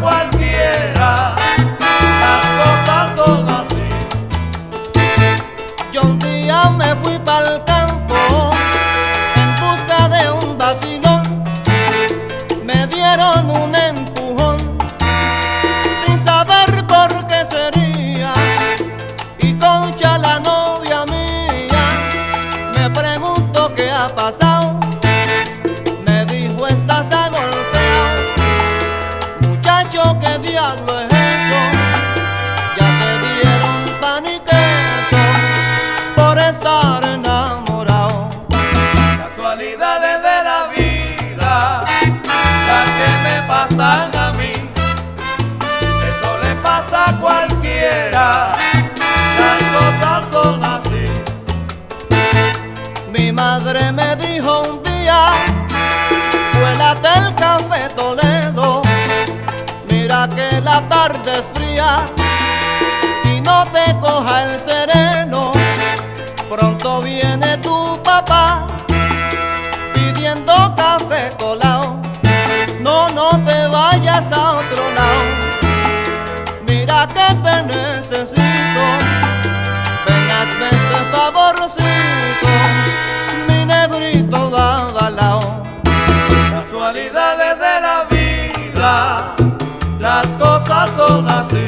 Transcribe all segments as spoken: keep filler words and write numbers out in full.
cualquiera, las cosas son así. Yo un día me fui pa'l campo en busca de un vacilón. Me dieron un empujón sin saber por qué sería. Y Concha, la novia mía, me preguntó qué ha pasado. Me dijo: estás agolpeado. Muchacho, ¿qué diablo es eso? Ya te dieron pan y queso por estar enamorado. Casualidades de la vida, las que me pasan a mí, eso le pasa a cualquiera, las cosas son así. Mi madre me dijo un día: vuélate el café Toledo, mira que la tarde es fría y no te coja el sereno. Pronto viene tu papá pidiendo café colado. No, no te vayas a otro lado, mira que te necesito. Ven, hazme ese favorcito, mi negrito babalao. Casualidades de la vida, las cosas son así.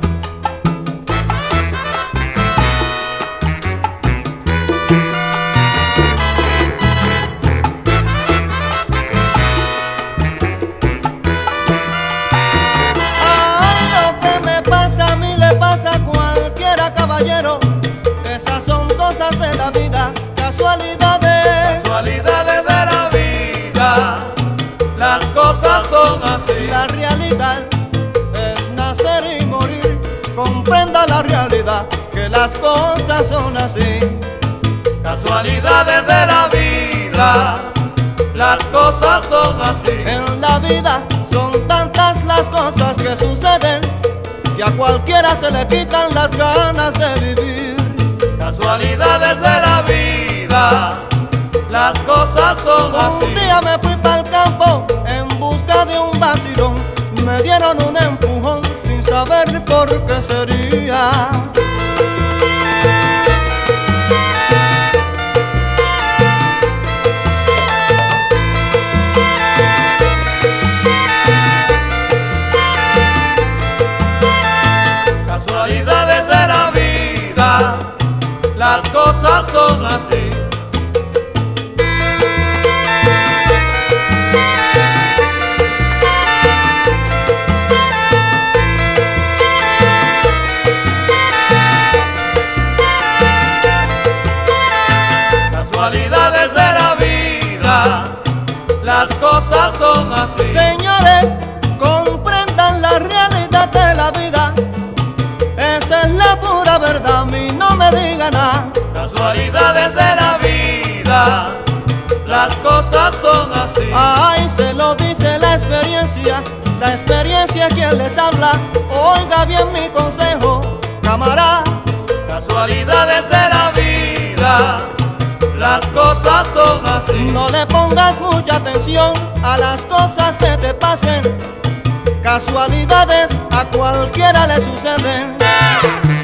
Esas son cosas de la vida, casualidades. Casualidades de la vida, las cosas son así. La realidad es nacer y morir. Comprenda la realidad, que las cosas son así. Casualidades de la vida, las cosas son así. En la vida son tantas las cosas que suceden, que a cualquiera se le quitan las ganas de vivir. Casualidades de la vida, las cosas son así. Un día me fui pa'l campo en busca de un vacilón. Me dieron un empujón sin saber por qué sería. Casualidades de la vida, las cosas son así. Casualidades de la vida, las cosas son así. Señores, comprendan la realidad de la vida. Esa es la pura verdad, a mí no me digan nada. Casualidades de la vida, las cosas son así. Ay, se lo dice la experiencia, la experiencia quien les habla. Oiga bien mi consejo, camarada. Casualidades de la vida, las cosas son así. No le pongas mucha atención a las cosas que te pasen. Casualidades a cualquiera le suceden.